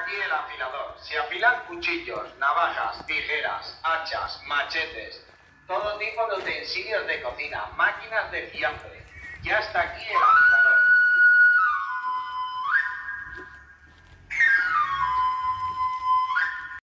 aquí el afilador. Se afilan cuchillos, navajas, tijeras, hachas, machetes, todo tipo de utensilios de cocina, máquinas de fiambre. Ya está aquí el afilador.